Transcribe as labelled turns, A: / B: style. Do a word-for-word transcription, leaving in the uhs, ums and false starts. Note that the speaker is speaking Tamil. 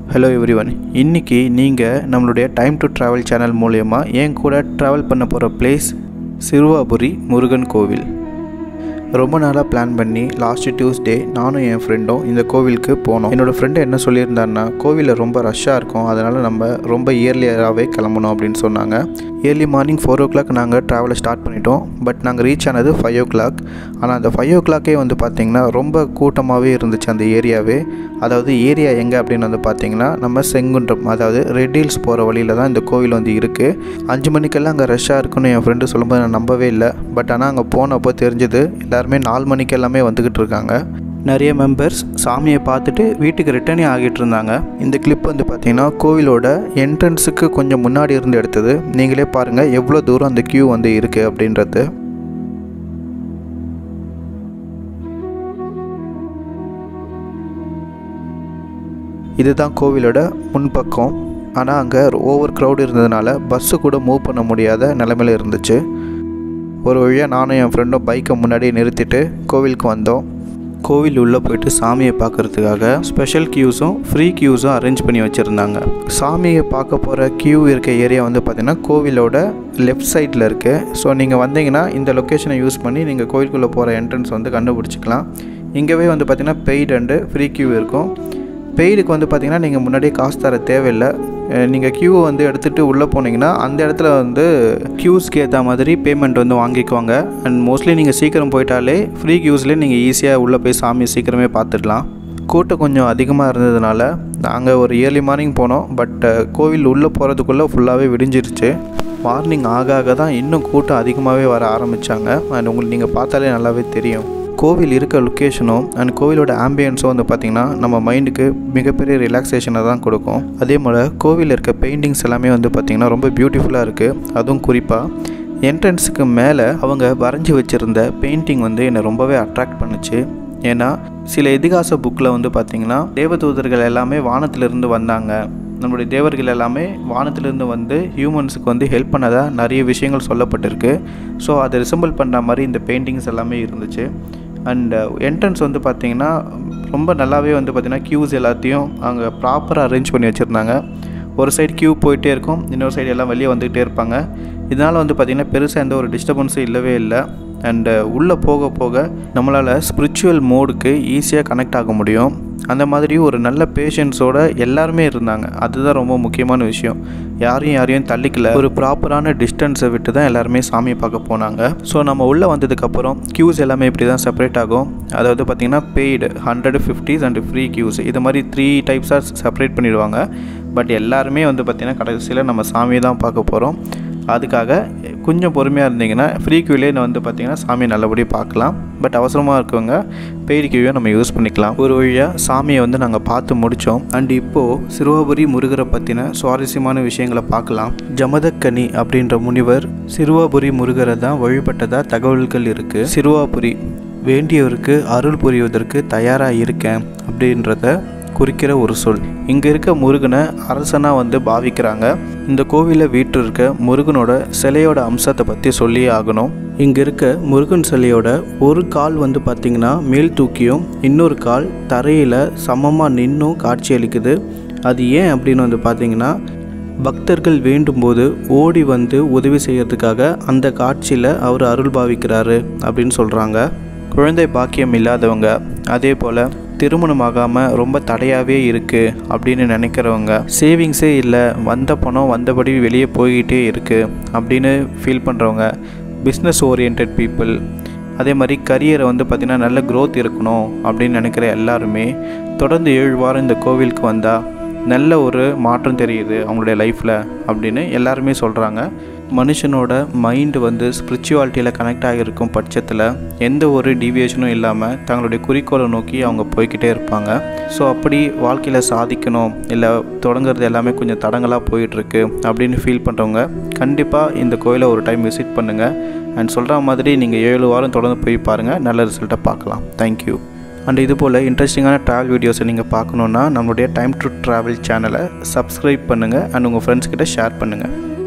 A: Hello everyone. இன்னைக்கு நீங்க நம்மளுடைய டைம் டு டிராவல் சேனல் மூலமா ஏன் கூட டிராவல் பண்ண போற பிளேஸ் சிறுவாபுரி முருகன் கோவில். ரொம்ப நாளா பிளான் பண்ணி லாஸ்ட் டியூஸ்டே நானும் என் ஃப்ரெண்டும் இந்த கோவிலுக்கு போனோம். என்னோட ஃப்ரெண்ட் என்ன சொல்லியிருந்தாருன்னா கோவிலில் ரொம்ப ரஷ்ஷாக இருக்கும், அதனால் நம்ம ரொம்ப இயர்லியராகவே கிளம்பணும் அப்படின்னு சொன்னாங்க. Early morning four o'clock நாங்கள் ட்ராவலை ஸ்டார்ட் பண்ணிட்டோம். பட் நாங்கள் ரீச் ஆனது ஃபைவ் ஓ கிளாக். ஆனால் அந்த ஃபைவ் ஓ கிளாக்கே வந்து பார்த்திங்கன்னா ரொம்ப கூட்டமாகவே இருந்துச்சு அந்த ஏரியாவே. அதாவது ஏரியா எங்கே அப்படின்னு வந்து பார்த்திங்கன்னா நம்ம செங்குன்றம், அதாவது ரெட் ஹில்ஸ் போகிற வழியில் தான் இந்த கோவில் வந்து இருக்குது. அஞ்சு மணிக்கெல்லாம் அங்கே ரஷ்ஷாக இருக்குன்னு என் ஃப்ரெண்டு சொல்லும்போது நான் நம்பவே இல்லை. பட் ஆனால் அங்கே போனப்போ தெரிஞ்சது எல்லாருமே நாலு மணிக்கு எல்லாமே வந்துக்கிட்டு இருக்காங்க. நிறைய மெம்பர்ஸ் சாமியை பார்த்துட்டு வீட்டுக்கு ரிட்டர்னே ஆகிட்டு இருந்தாங்க. இந்த கிளிப் வந்து பார்த்திங்கன்னா கோவிலோட என்ட்ரன்ஸுக்கு கொஞ்சம் முன்னாடி இருந்து எடுத்தது. நீங்களே பாருங்கள் எவ்வளோ தூரம் அந்த கியூ வந்து இருக்குது அப்படின்றது. இதுதான் கோவிலோட முன்பக்கம். ஆனால் அங்கே ஓவர் க்ரௌட் இருந்ததுனால பஸ்ஸு கூட மூவ் பண்ண முடியாத நிலைமையில் இருந்துச்சு. ஒரு வழியாக நானும் என் ஃப்ரெண்டும் பைக்கை முன்னாடி நிறுத்திட்டு கோவிலுக்கு வந்தோம். கோவில் உள்ளே போயிட்டு சாமியை பார்க்குறதுக்காக ஸ்பெஷல் கியூஸும் ஃப்ரீ கியூஸும் அரேஞ்ச் பண்ணி வச்சுருந்தாங்க. சாமியை பார்க்க போகிற கியூ இருக்க ஏரியா வந்து பார்த்திங்கன்னா கோவிலோட லெஃப்ட் சைடில் இருக்குது. ஸோ நீங்கள் வந்தீங்கன்னா இந்த லொக்கேஷனை யூஸ் பண்ணி நீங்கள் கோவிலுக்குள்ளே போகிற என்ட்ரன்ஸ் வந்து கண்டுபிடிச்சிக்கலாம். இங்கேவே வந்து பார்த்திங்கன்னா பெய்டு அண்டு ஃப்ரீ கியூ இருக்கும். பெய்டுக்கு வந்து பார்த்திங்கன்னா நீங்கள் முன்னாடியே காசு தர தேவையில்லை. நீங்கள் கியூவை வந்து எடுத்துகிட்டு உள்ளே போனீங்கன்னா அந்த இடத்துல வந்து கியூஸ்க்கு ஏற்ற மாதிரி பேமெண்ட் வந்து வாங்கிக்குவாங்க. அண்ட் மோஸ்ட்லி நீங்கள் சீக்கிரம் போயிட்டாலே ஃப்ரீ கியூஸ்லேயே நீங்கள் ஈஸியாக உள்ளே போய் சாமியை சீக்கிரமே பார்த்துடலாம். கூட்டம் கொஞ்சம் அதிகமாக இருந்ததுனால நாங்கள் ஒரு ஏர்லி மார்னிங் போனோம். பட் கோவில் உள்ளே போகிறதுக்குள்ளே ஃபுல்லாகவே விடிஞ்சிருச்சு. மார்னிங் ஆக ஆக தான் இன்னும் கூட்டம் அதிகமாகவே வர ஆரம்பித்தாங்க. அண்ட் உங்களுக்கு நீங்கள் பார்த்தாலே நல்லாவே தெரியும். கோவில் இருக்க லொக்கேஷனும் அண்ட் கோவிலோட ஆம்பியன்ஸும் வந்து பார்த்திங்கன்னா நம்ம மைண்டுக்கு மிகப்பெரிய ரிலாக்ஸேஷனை தான் கொடுக்கும். அதே போல் கோவிலில் இருக்க பெயிண்டிங்ஸ் எல்லாமே வந்து பார்த்திங்கன்னா ரொம்ப பியூட்டிஃபுல்லாக இருக்குது. அதுவும் குறிப்பாக என்ட்ரன்ஸுக்கு மேலே அவங்க வரைஞ்சி வச்சுருந்த பெயிண்டிங் வந்து என்னை ரொம்பவே அட்ராக்ட் பண்ணுச்சு. ஏன்னா சில இதிகாச புக்கில் வந்து பார்த்திங்கன்னா தேவதூதர்கள் எல்லாமே வானத்திலிருந்து வந்தாங்க, நம்மளுடைய தேவர்கள் எல்லாமே வானத்திலிருந்து வந்து ஹியூமன்ஸுக்கு வந்து ஹெல்ப் பண்ணதாக நிறைய விஷயங்கள் சொல்லப்பட்டிருக்கு. ஸோ அதை ரிசம்பிள் பண்ணுற மாதிரி இந்த பெயிண்டிங்ஸ் எல்லாமே இருந்துச்சு. அண்ட் என்ட்ரன்ஸ் வந்து பார்த்திங்கன்னா ரொம்ப நல்லாவே வந்து பார்த்திங்கன்னா க்யூஸ் எல்லாத்தையும் அங்கே ப்ராப்பராக அரேஞ்ச் பண்ணி வச்சுருந்தாங்க. ஒரு சைடு க்யூ போயிட்டே இருக்கும், இன்னொரு சைடு எல்லாம் வெளியே வந்துக்கிட்டே இருப்பாங்க. இதனால் வந்து பார்த்திங்கன்னா பெருசாக எந்த ஒரு டிஸ்டர்பன்ஸும் இல்லவே இல்லை. அண்டு உள்ளே போக போக நம்மளால் ஸ்பிரிச்சுவல் மோடுக்கு ஈஸியாக கனெக்ட் ஆக முடியும். அந்த மாதிரி ஒரு நல்ல பேஷன்ஸோடு எல்லாருமே இருந்தாங்க. அதுதான் ரொம்ப முக்கியமான விஷயம். யாரையும் யாரையும் தள்ளிக்கல, ஒரு ப்ராப்பரான டிஸ்டன்ஸை விட்டு தான் எல்லாருமே சாமியை பார்க்க போனாங்க. ஸோ நம்ம உள்ளே வந்ததுக்கப்புறம் க்யூஸ் எல்லாமே இப்படி தான் செப்பரேட் ஆகும். அதாவது பார்த்திங்கன்னா paid hundred fifties and free queues, இது மாதிரி த்ரீ டைப்ஸாக செப்பரேட் பண்ணிடுவாங்க. பட் எல்லாருமே வந்து பார்த்திங்கன்னா கடைசியில் நம்ம சாமியை தான் பார்க்க போகிறோம். அதுக்காக கொஞ்சம் பொறுமையாக இருந்தீங்கன்னா ஃப்ரீ கியூலே வந்து பார்த்திங்கன்னா சாமியை நல்லபடியாக பார்க்கலாம். பட் அவசரமாக இருக்கவங்க பெய்டு கியூவை நம்ம யூஸ் பண்ணிக்கலாம். ஒரு வழியாக சாமியை வந்து நாங்கள் பார்த்து முடித்தோம். அண்ட் இப்போது சிறுவாபுரி முருகரை பற்றின சுவாரஸ்யமான விஷயங்களை பார்க்கலாம். ஜமதக்கனி அப்படின்ற முனிவர் சிறுவாபுரி முருகரை தான் வழிபட்டதாக தகவல்கள் இருக்குது. சிறுவாபுரி வேண்டியவருக்கு அருள் புரிவதற்கு தயாராக இருக்கேன் அப்படின்றத குறிக்கிற ஒரு சொல். இங்கே இருக்க முருகனை அரசனாக வந்து பாவிக்கிறாங்க. இந்த கோவிலில் வீட்டு இருக்க முருகனோட சிலையோட அம்சத்தை பற்றி சொல்லி ஆகணும். இங்கே இருக்க முருகன் சிலையோட ஒரு கால் வந்து பார்த்திங்கன்னா மேல் தூக்கியும் இன்னொரு கால் தரையில் சமமாக நின்றும் காட்சி அளிக்குது. அது ஏன் அப்படின்னு வந்து பார்த்திங்கன்னா பக்தர்கள் வேண்டும்போது ஓடி வந்து உதவி செய்கிறதுக்காக அந்த காட்சியில் அவர் அருள் பாவிக்கிறாரு அப்படின்னு சொல்கிறாங்க. குழந்தை பாக்கியம் இல்லாதவங்க, அதே போல் திருமணமாகாமல் ரொம்ப தடையாகவே இருக்குது அப்படின்னு நினைக்கிறவங்க, சேவிங்ஸே இல்லை, வந்த பணம் வந்தபடி வெளியே போய்கிட்டே இருக்குது அப்படின்னு ஃபீல் பண்ணுறவங்க, பிஸ்னஸ் ஓரியன்ட் பீப்புள், அதே மாதிரி கரியரை வந்து பார்த்திங்கன்னா நல்ல க்ரோத் இருக்கணும் அப்படின்னு நினைக்கிற எல்லாருமே தொடர்ந்து ஏழு வாரம் இந்த கோவிலுக்கு வந்தால் நல்ல ஒரு மாற்றம் தெரியுது அவங்களுடைய லைஃப்பில் அப்படின்னு எல்லாருமே சொல்கிறாங்க. மனுஷனோட மைண்டு வந்து ஸ்பிரிச்சுவாலிட்டியில் கனெக்ட் ஆகியிருக்கும் பட்சத்தில் எந்த ஒரு டீவியேஷனும் இல்லாமல் தங்களுடைய குறிக்கோளை நோக்கி அவங்க போய்கிட்டே இருப்பாங்க. ஸோ அப்படி வாழ்க்கையில் சாதிக்கணும், இல்லை தொடங்குறது எல்லாமே கொஞ்சம் தடங்களாக போயிட்டுருக்கு அப்படின்னு ஃபீல் பண்ணுறவங்க கண்டிப்பாக இந்த கோயிலை ஒரு டைம் விசிட் பண்ணுங்கள். அண்ட் சொல்கிற மாதிரி நீங்கள் ஏழு வாரம் தொடர்ந்து போய் பாருங்கள், நல்ல ரிசல்ட்டை பார்க்கலாம். தேங்க்யூ. அண்ட் இது போல் இன்ட்ரெஸ்டிங்கான ட்ராவல் வீடியோஸை நீங்கள் பார்க்கணுன்னா நம்மளுடைய டைம் டு ட்ராவல் சேனலை சப்ஸ்கிரைப் பண்ணுங்கள் அண்ட் உங்கள் ஃப்ரெண்ட்ஸ்கிட்ட ஷேர் பண்ணுங்கள்.